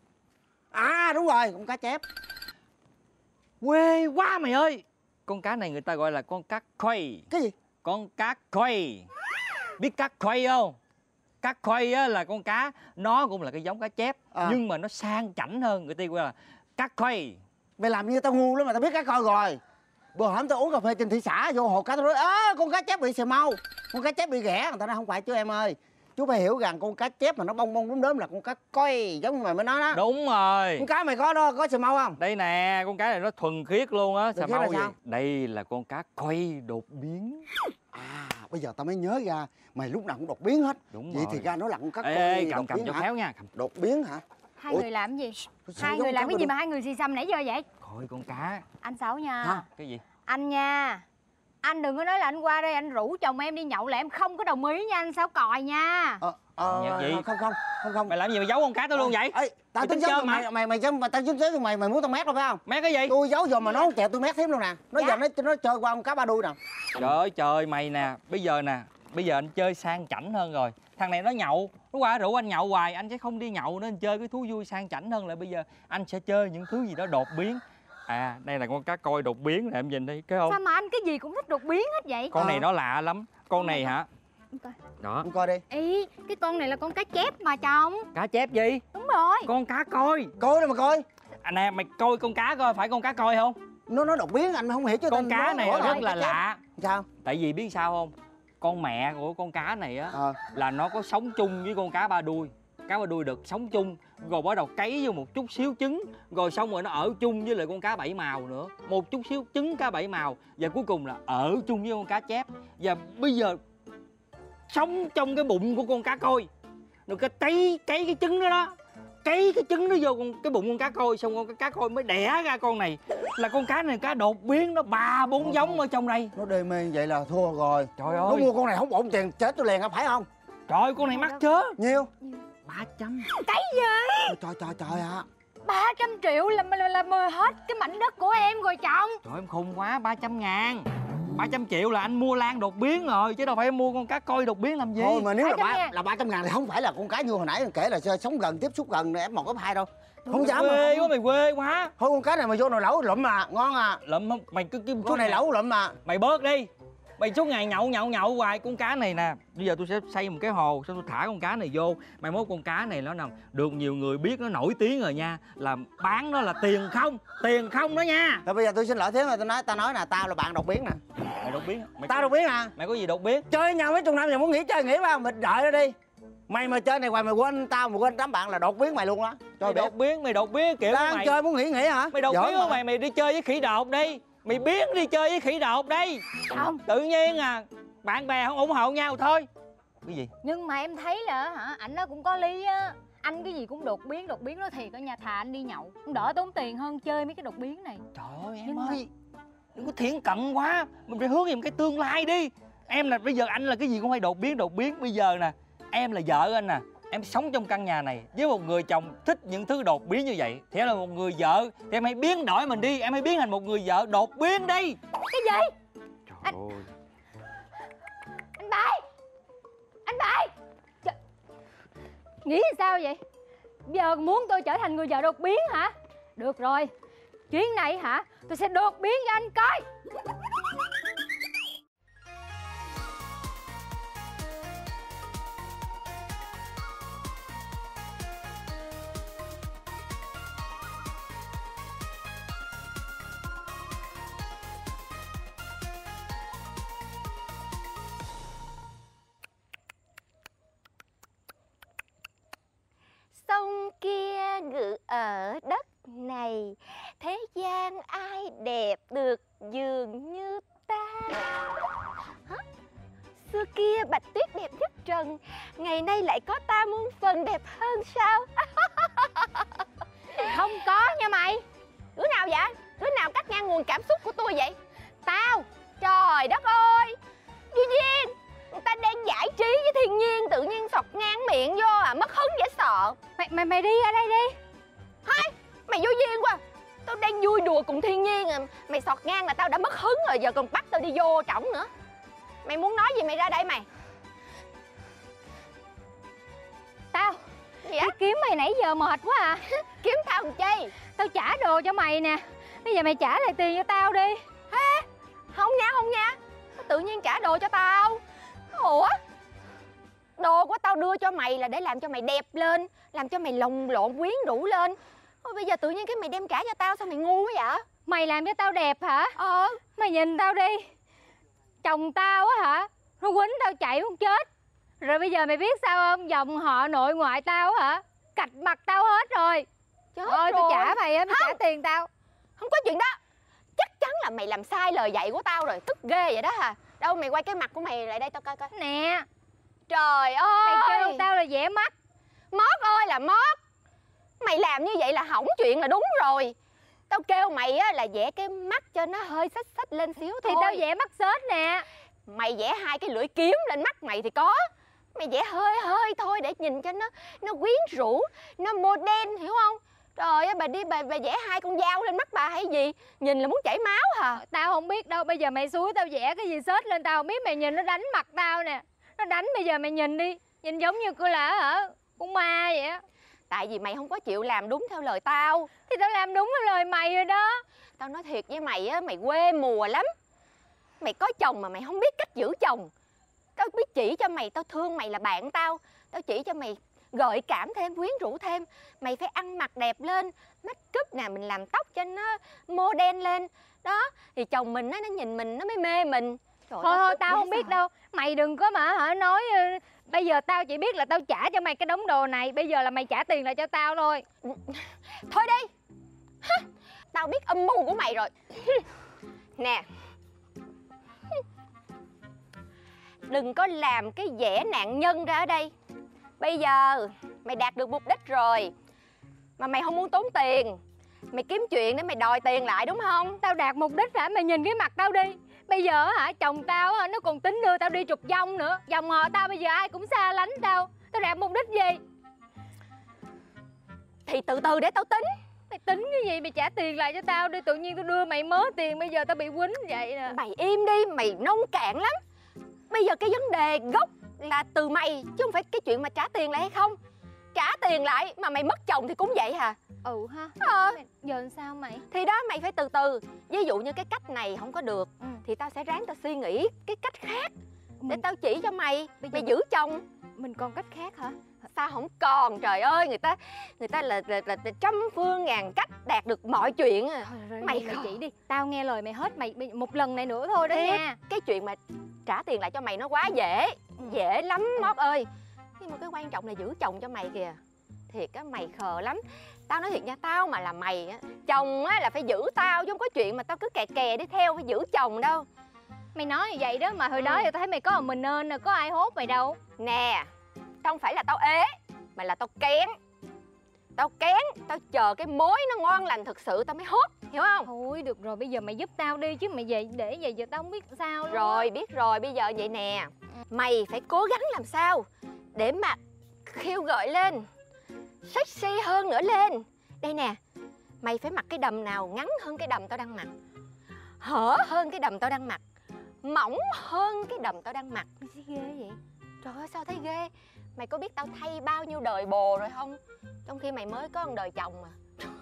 À đúng rồi, con cá chép. Quê quá mày ơi. Con cá này người ta gọi là con cá koi. Cái gì? Con cá koi. Biết cá koi không? Cá koi á là con cá, nó cũng là cái giống cá chép À. nhưng mà nó sang chảnh hơn, người ta gọi là cá koi. Mày làm như tao ngu lắm mà tao biết cá coi rồi. Bữa hổm tao uống cà phê trên thị xã vô hồ cá tao nói ơ con cá chép bị xì mau, con cá chép bị ghẻ, người ta nói không phải chứ em ơi. Chú phải hiểu rằng con cá chép mà nó bông bông đốm đốm là con cá coi giống như mày mới nói đó. Đúng rồi. Con cá mày có đó có xì mau không? Đây nè, con cá này nó thuần khiết luôn á. Thuần Sao khiết là mau gì? sao? Đây là con cá koi đột biến. À bây giờ tao mới nhớ ra mày lúc nào cũng đột biến hết. Đúng Vậy rồi. thì ra nó là con cá Ê, coi ê, cầm đột cầm biến cho hả? khéo nha. Cầm. Đột biến hả? Hai Ủa? người làm cái gì? Sao Hai giống người làm cá cái gì mà mà hai người xì xăm nãy giờ vậy? Coi con cá. Anh Sáu nha. Hả? Cái gì? Anh nha. Anh đừng có nói là anh qua đây anh rủ chồng em đi nhậu là em không có đồng ý nha anh Sáu còi nha. Ờ, ờ, Nhạc gì? không không không không. Mày làm gì mà giấu con cá tao luôn vậy? Ê, tao Mày tính tính giấu chơi cho mà. mày mày mày chứ mà tao tính giấu cho mày mày muốn tao mét đâu phải không? Mẹ cái gì? Tôi giấu rồi mà nó không chẹt tôi mét thêm luôn nè. Nó Dạ. giờ nó nó chơi qua con cá ba đuôi nè. Trời ơi trời, mày nè. Bây giờ nè, bây giờ anh chơi sang chảnh hơn rồi. Thằng này nó nhậu, nó qua rủ anh nhậu hoài, anh sẽ không đi nhậu nữa, anh chơi cái thú vui sang chảnh hơn là bây giờ anh sẽ chơi những thứ gì đó đột biến. À, đây là con cá koi đột biến nè, em nhìn đi, cái không? Sao mà anh cái gì cũng thích đột biến hết vậy? Con này Ờ. nó lạ lắm. Con này hả? Em coi. Đó. Con coi đi. Ý, cái con này là con cá chép mà chồng. Cá chép gì? Đúng rồi. Con cá koi. Coi đi mà coi. À nè, mày coi con cá coi, phải con cá koi không? Nó nó đột biến anh không hiểu chứ. Con tao cá nói này rõ rất ràng là cá chép. lạ. Sao? Tại vì biết sao không? Con mẹ của con cá này á Ờ. là nó có sống chung với con cá ba đuôi. Cá ba đuôi được sống chung, rồi bắt đầu cấy vô một chút xíu trứng, rồi xong rồi nó ở chung với lại con cá bảy màu nữa, một chút xíu trứng cá bảy màu, và cuối cùng là ở chung với con cá chép. Và bây giờ sống trong cái bụng của con cá koi, rồi cái cấy cấy cái trứng đó đó, cấy cái trứng nó vô con cái bụng con cá koi, xong con cá koi mới đẻ ra con này. Là con cá này cá đột biến, nó ba bốn giống ở trong đây. Nó đê mê vậy là thua rồi. Trời Nó ơi, mua con này không ổn tiền chết tôi liền á phải không? trời ơi, con này mắc chớ. Nhiêu? Ba trăm. Cái gì? Trời trời trời ạ. ba trăm triệu là là, là mời hết cái mảnh đất của em rồi chồng. Trời ơi, em khùng quá, ba trăm ngàn. Ba trăm triệu là anh mua lan đột biến rồi, chứ đâu phải em mua con cá koi đột biến làm gì. Thôi mà nếu là ba trăm ba ngàn. là ba trăm ngàn thì không phải là con cá như hồi nãy kể là sống gần tiếp xúc gần F một F hai đâu. Không Mày dám mà. quê quá, mày quê quá. Thôi con cá này mà vô nồi lẩu lụm mà ngon à. Lụm không, mày cứ cái Con này lẩu lụm mà. Mày bớt đi. Mày suốt ngày nhậu nhậu nhậu hoài. Con cá này nè, bây giờ tôi sẽ xây một cái hồ, xong tôi thả con cá này vô. Mày mốt con cá này nó nằm được nhiều người biết, nó nổi tiếng rồi nha, là bán nó là tiền không, tiền không đó nha. Rồi bây giờ tôi xin lỗi thế mà tôi nói tao nói là tao là bạn đột biến nè. Mày đột biến mày Tao có, đột biến à. mày có gì đột biến? Chơi nhau mấy chục năm giờ muốn nghỉ chơi nghỉ phải không? Mình đợi nó đi. Mày mà chơi này hoài mày quên tao mà quên đám bạn là đột biến mày luôn đó. Cho Mày biết. đột biến, mày đột biến kiểu của Đang mày. chơi muốn nghỉ nghỉ hả? Mày đột Giỡn biến của mà. mày, mày đi chơi với khỉ đột đi. Mày biến đi chơi với khỉ đột đi. Không. Tự nhiên à, bạn bè không ủng hộ nhau thôi. Cái gì? Nhưng mà em thấy là hả, ảnh nó cũng có lý á. Anh cái gì cũng đột biến, đột biến nó thiệt ở nhà, thà anh đi nhậu cũng đỡ tốn tiền hơn chơi mấy cái đột biến này. Trời ơi em Nhưng mà- ơi, đừng có thiển cận quá. Mình phải hướng về một cái tương lai đi. Em là bây giờ anh là cái gì cũng phải đột biến, đột biến. Bây giờ nè, em là vợ anh nè, em sống trong căn nhà này với một người chồng thích những thứ đột biến như vậy, thì em là một người vợ thì em hãy biến đổi mình đi, em hãy biến thành một người vợ đột biến đi. Cái gì? Trời Anh- ơi. Anh Bảy! Anh Bảy! Trời... Nghĩ sao vậy? Giờ muốn tôi trở thành người vợ đột biến hả? Được rồi, chuyến này hả, tôi sẽ đột biến cho anh coi. ngự ở đất này, thế gian ai đẹp được dường như ta. Hả? Xưa kia Bạch Tuyết đẹp nhất trần, ngày nay lại có ta muôn phần đẹp hơn sao? Không có nha mày. Đứa nào vậy? Đứa nào cắt ngang nguồn cảm xúc của tôi vậy? Tao. Trời đất ơi, Duy Duyên, người ta đang giải trí với thiên nhiên, tự nhiên sọt ngang miệng vô à, mất hứng dễ sợ. Mày mày mày đi ra đây đi. Hai, mày vô duyên quá. Tao đang vui đùa cùng thiên nhiên à, mày sọt ngang là tao đã mất hứng rồi, giờ còn bắt tao đi vô trỏng nữa. Mày muốn nói gì mày ra đây mày. Tao Gì á? đi kiếm mày nãy giờ mệt quá à. Kiếm tao làm chi? Tao trả đồ cho mày nè, bây giờ mày trả lại tiền cho tao đi. Không nha, không nha. Tự nhiên trả đồ cho tao. Ủa? Đồ của tao đưa cho mày là để làm cho mày đẹp lên, làm cho mày lồng lộn quyến rũ lên. Ôi, bây giờ tự nhiên cái mày đem trả cho tao, sao mày ngu quá vậy? Mày làm cho tao đẹp hả? Ờ. Mày nhìn tao đi, chồng tao á hả, nó quýnh tao chạy muốn chết. Rồi bây giờ mày biết sao không? Dòng họ nội ngoại tao á hả, cạch mặt tao hết rồi. Chết Ôi rồi. tao trả mày á, mày Không. trả tiền tao. Không có chuyện đó. Chắc chắn là mày làm sai lời dạy của tao rồi, tức ghê vậy đó hả? Đâu mày quay cái mặt của mày lại đây tao coi coi. Nè, Trời ơi. mày kêu tao là vẽ mắt. Mót ơi là mót. Mày làm như vậy là hỏng chuyện là đúng rồi. Tao kêu mày á là vẽ cái mắt cho nó hơi xích xích lên xíu thôi. Thì tao vẽ mắt xếch nè. Mày vẽ hai cái lưỡi kiếm lên mắt mày thì có. Mày vẽ hơi hơi thôi để nhìn cho nó nó quyến rũ, nó modern, hiểu không? Trời ơi, bà đi bà, bà vẽ hai con dao lên mắt bà hay gì? Nhìn là muốn chảy máu hả? Tao không biết đâu, bây giờ mày xúi tao vẽ cái gì xếch lên tao không biết, mày nhìn nó đánh mặt tao nè. Nó đánh bây giờ mày nhìn đi, nhìn giống như cô là hả, con ma vậy á. Tại vì mày không có chịu làm đúng theo lời tao. Thì tao làm đúng theo lời mày rồi đó. Tao nói thiệt với mày á, mày quê mùa lắm. Mày có chồng mà mày không biết cách giữ chồng. Tao biết chỉ cho mày, tao thương mày là bạn tao. Tao chỉ cho mày gợi cảm thêm, quyến rũ thêm. Mày phải ăn mặc đẹp lên, make up nè, mình làm tóc cho nó modern lên. Đó, thì chồng mình á, nó nhìn mình nó mới mê mình. Trời Thôi ơi, thôi tức tao dễ không biết sợ. đâu. Mày đừng có mà hả nói ờ, bây giờ tao chỉ biết là tao trả cho mày cái đống đồ này, bây giờ là mày trả tiền lại cho tao thôi. Thôi đi. Hứ, tao biết âm mưu của mày rồi. Nè, đừng có làm cái vẻ nạn nhân ra ở đây. Bây giờ mày đạt được mục đích rồi mà mày không muốn tốn tiền. Mày kiếm chuyện để mày đòi tiền lại đúng không? Tao đạt mục đích hả? Mày nhìn cái mặt tao đi. Bây giờ hả, chồng tao hả, nó còn tính đưa tao đi trục vong nữa. Dòng họ tao bây giờ ai cũng xa lánh tao. Tao đạt mục đích gì? Thì từ từ để tao tính. Mày tính cái gì? Mày trả tiền lại cho tao đi. Tự nhiên tao đưa mày mớ tiền, bây giờ tao bị quýnh vậy nè. Mày im đi, mày nông cạn lắm. Bây giờ cái vấn đề gốc là từ mày, chứ không phải cái chuyện mà trả tiền lại hay không. Trả tiền lại mà mày mất chồng thì cũng vậy hả? Ừ ha. Ờ. Mày- Giờ làm sao mày? Thì đó, mày phải từ từ. Ví dụ như cái cách này không có được Ừ. thì tao sẽ ráng tao suy nghĩ cái cách khác để Mình, tao chỉ cho mày. Bây giờ- Mày giữ chồng. mình còn cách khác hả? Sao không còn? Trời ơi, người ta người ta là, là, là, là trăm phương ngàn cách đạt được mọi chuyện à. Thôi rồi, Mày mày, mày khờ. chỉ đi. Tao nghe lời mày hết. Mày mày- một lần này nữa thôi đó Thiệt. nha. Cái chuyện mà trả tiền lại cho mày nó quá dễ. Ừ. Dễ lắm Mót ơi. Nhưng mà cái quan trọng là giữ chồng cho mày kìa. Thiệt á, mày khờ lắm. Tao nói thiệt nha, tao mà là mày á, chồng á là phải giữ tao chứ không có chuyện mà tao cứ kè kè đi theo phải giữ chồng đâu. Mày nói như vậy đó mà hồi Ừ. đó giờ tao thấy mày có một mình nên là có ai hốt mày đâu. Nè, tao không phải là tao ế mà là tao kén. Tao kén, tao chờ cái mối nó ngon lành thực sự tao mới hốt, hiểu không? Thôi được rồi, bây giờ mày giúp tao đi chứ mày về để vậy giờ tao không biết sao luôn á. Rồi, biết rồi, bây giờ vậy nè. Mày phải cố gắng làm sao để mà khiêu gợi lên, sexy hơn nữa lên. Đây nè, mày phải mặc cái đầm nào ngắn hơn cái đầm tao đang mặc, hở hơn cái đầm tao đang mặc, mỏng hơn cái đầm tao đang mặc. Mày ghê vậy. Trời ơi, sao thấy ghê. Mày có biết tao thay bao nhiêu đời bồ rồi không? Trong khi mày mới có một đời chồng mà.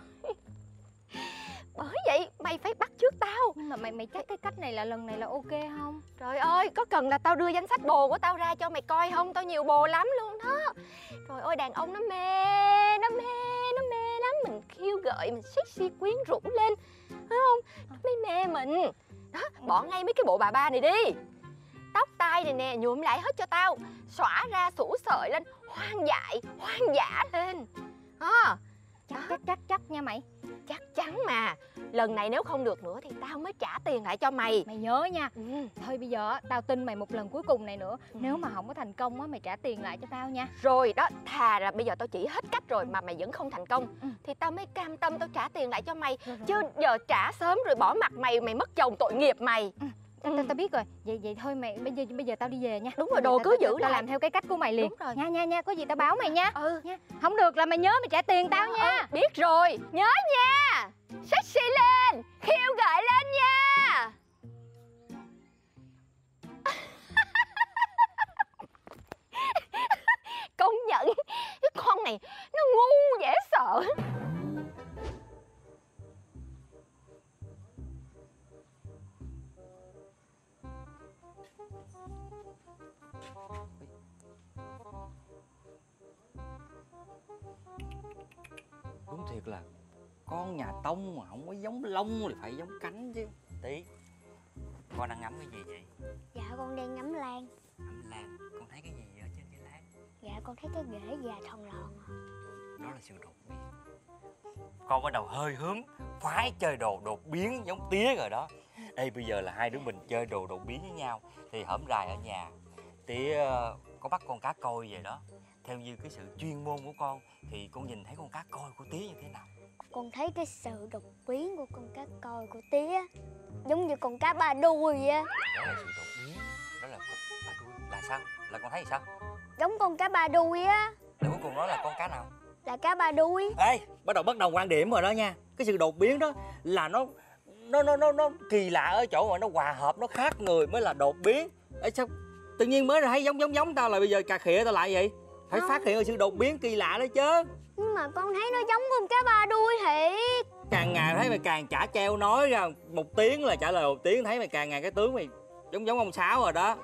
Bởi vậy mày phải bắt chước tao. Nhưng mà mày mày chắc cái cách này là lần này là ok không? Trời ơi, có cần là tao đưa danh sách bồ của tao ra cho mày coi không? Tao nhiều bồ lắm luôn đó. Trời ơi, đàn ông nó mê, nó mê, nó mê lắm. Mình khiêu gợi, mình sexy quyến rũ lên, phải không? Nó mới mê mình. Đó, bỏ ngay mấy cái bộ bà ba này đi. Tóc tai này nè, nhuộm lại hết cho tao. Xõa ra, xủ sợi lên, hoang dại, hoang dã lên. À, Chắc chắc chắc chắc nha mày. Chắc chắn mà. Lần này nếu không được nữa thì tao mới trả tiền lại cho mày. Mày nhớ nha. Ừ. Thôi bây giờ á, tao tin mày một lần cuối cùng này nữa. Ừ. Nếu mà không có thành công á, mày trả tiền lại cho tao nha. Rồi đó, thà là bây giờ tao chỉ hết cách rồi mà mày vẫn không thành công, Ừ. thì tao mới cam tâm tao trả tiền lại cho mày. Rồi, rồi, Chứ rồi. giờ trả sớm rồi bỏ mặt mày, mày mất chồng tội nghiệp mày. Tao, tao, tao biết rồi. Vậy vậy thôi mày, bây giờ bây giờ tao đi về nha. Đúng rồi, Bây giờ đồ tao- cứ tao- giữ tao lại. làm theo cái cách của mày liền. Đúng rồi. Nha nha nha, có gì tao báo mày nha. Ừ. Nha. Không được là mày nhớ mày trả tiền tao nha. Ừ, biết rồi, nhớ nha. Sexy lên, khiêu gợi lên nha. Công nhận cái con này nó ngu dễ sợ. Đúng thiệt là con nhà Tông mà không có giống lông thì phải giống cánh chứ. Tí, con đang ngắm cái gì vậy? Dạ con đang ngắm lan. Ngắm lan, con thấy cái gì ở trên cái lan? Dạ con thấy cái ghế già thòng lòn. Đó là sự đột biến. Con bắt đầu hơi hướng khoái chơi đồ đột biến giống tía rồi đó. Ê, bây giờ là hai đứa mình chơi đồ đột biến với nhau. Thì hổm rày ở nhà tía ờ, có bắt con cá coi về đó. Theo như cái sự chuyên môn của con thì con nhìn thấy con cá coi của tía như thế nào? Con thấy cái sự đột biến của con cá coi của tía giống như con cá ba đuôi á. Đó là sự đột biến. Đó là con ba đuôi. Là sao? Là con thấy sao? Giống con cá ba đuôi á. Là cuối cùng đó là con cá nào? Là cá ba đuôi. Ê, bắt đầu bất đồng quan điểm rồi đó nha. Cái sự đột biến đó là nó nó nó nó nó kỳ lạ ở chỗ mà nó hòa hợp, nó khác người mới là đột biến. Ê, sao tự nhiên mới thấy giống giống giống tao là bây giờ cà khịa tao lại vậy? Phải Không. phát hiện ra sự đột biến kỳ lạ đó chứ. Nhưng mà con thấy nó giống con cá ba đuôi thiệt. Càng ngày thấy mày càng chả treo nói ra một tiếng là trả lời một tiếng, thấy mày càng ngày cái tướng mày giống giống ông Sáu rồi đó.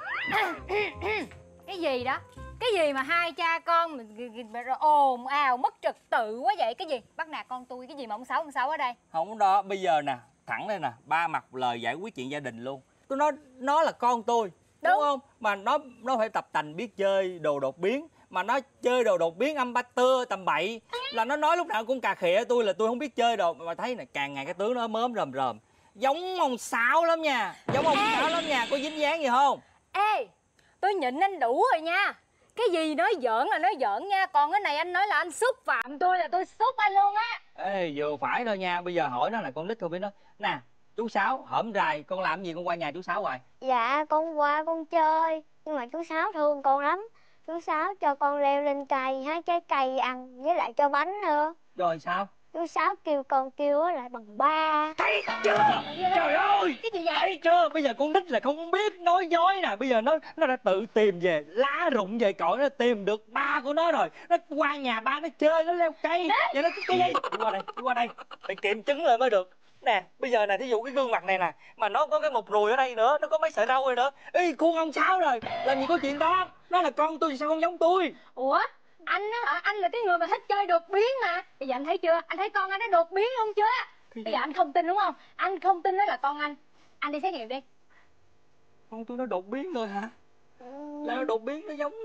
Cái gì đó? Cái gì mà hai cha con mình ồn ào mất trật tự quá vậy? Cái gì? Bắt nạt con tôi cái gì mà ông Sáu ông Sáu ở đây? Không đó, bây giờ nè, thẳng đây nè, ba mặt lời giải quyết chuyện gia đình luôn. Tôi nói nó là con tôi, đúng, Đúng. không? Mà nó nó phải tập tành biết chơi đồ đột biến. Mà nó chơi đồ đột biến âm ba tưa tầm bậy là nó nói lúc nào cũng cà khịa tôi là tôi không biết chơi đồ. Mà thấy nè, càng ngày cái tướng nó mớm rầm rầm, giống ông Sáu lắm nha, giống ông Sáu lắm nha. Có dính dáng gì không? Ê, tôi nhịn anh đủ rồi nha. Cái gì nói giỡn là nói giỡn nha. Còn cái này anh nói là anh xúc phạm tôi là tôi xúc anh luôn á. Ê, vừa phải thôi nha. Bây giờ hỏi nó là con nít thôi biết nó. Nè, chú Sáu, hổm rày con làm gì con qua nhà chú Sáu hoài? Dạ con qua con chơi. Nhưng mà chú Sáu thương con lắm. Chú Sáu cho con leo lên cây hái trái cây ăn với lại cho bánh nữa. Rồi sao? Chú Sáu kêu con kêu á lại bằng ba. Thấy chưa? Trời ơi! Cái gì vậy? Thấy chưa? Bây giờ con nít là không biết nói dối nè. Bây giờ nó nó đã tự tìm về lá rụng về cội, nó tìm được ba của nó rồi. Nó qua nhà ba nó chơi, nó leo cây. Vậy nó cái gì? Đi qua đây, đi qua đây. Phải kiểm chứng lại mới được. Nè, bây giờ nè, thí dụ cái gương mặt này nè, mà nó có cái một ruồi ở đây nữa, nó có mấy sợi râu rồi nữa. Ê, khuôn ông Sáu rồi. Làm gì có chuyện đó? Nó là con tôi sao không giống tôi? Ủa? Anh á hả? Anh là cái người mà thích chơi đột biến mà. Bây giờ anh thấy chưa? Anh thấy con anh nó đột biến không chưa? Bây giờ anh không tin đúng không? Anh không tin đó là con anh. Anh đi xét nghiệm đi. Con tôi nó đột biến thôi hả? Là nó đột biến nó giống...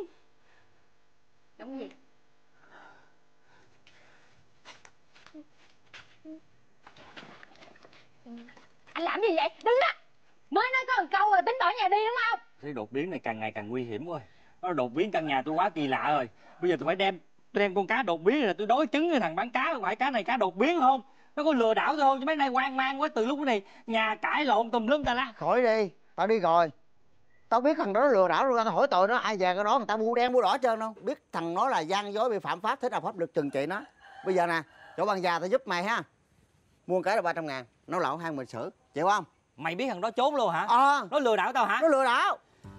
Giống gì? Anh làm gì vậy? Đứng đó. Mới nói có một câu rồi tính bỏ nhà đi đúng không? Cái đột biến này càng ngày càng nguy hiểm quá. Nó đột biến căn nhà tôi quá kỳ lạ rồi. Bây giờ tôi phải đem tôi đem con cá đột biến này, tôi đối chứng với thằng bán cá, không phải cá này cá đột biến không? Nó có lừa đảo tôi không? Chứ mấy nay hoang mang quá, từ lúc này nhà cãi lộn tùm lum tà la. Khỏi đi, tao đi rồi. Tao biết thằng đó nó lừa đảo rồi, tao hỏi tội nó ai về cái đó, người ta mua đen mua đỏ trơn đâu. Biết thằng nó là gian dối bị phạm pháp, thích là pháp luật trừng trị nó. Bây giờ nè, chỗ ban già tao giúp mày ha. Mua cái là ba trăm ngàn, nấu lẩu hai mình xử, chịu không? Mày biết thằng đó trốn luôn hả? Ờ, Nó lừa đảo tao hả? nó lừa đảo.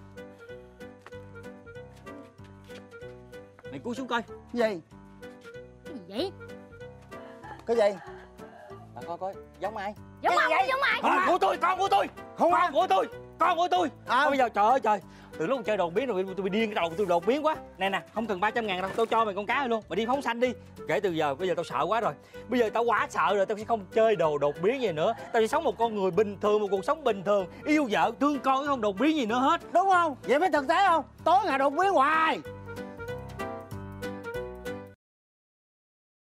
Mày cúi xuống coi. Cái gì? Cái gì vậy? Cái gì? Mà coi coi, giống ai? Giống ai? Giống ai? Con của tôi, con của tôi. Không Con á? của tôi, con của tôi. À. Bây giờ trời ơi trời. Từ lúc chơi đột biến rồi tôi bị điên, cái đầu tôi đột biến quá. Nè nè, không cần ba trăm ngàn đâu, tôi cho mày con cá này luôn. Mày đi phóng sanh đi. Kể từ giờ, bây giờ tao sợ quá rồi. Bây giờ tao quá sợ rồi, tao sẽ không chơi đồ đột biến gì nữa. Tao sẽ sống một con người bình thường, một cuộc sống bình thường. Yêu vợ, thương con, không đột biến gì nữa hết. Đúng không? Vậy mới thực tế không? Tối ngày đột biến hoài.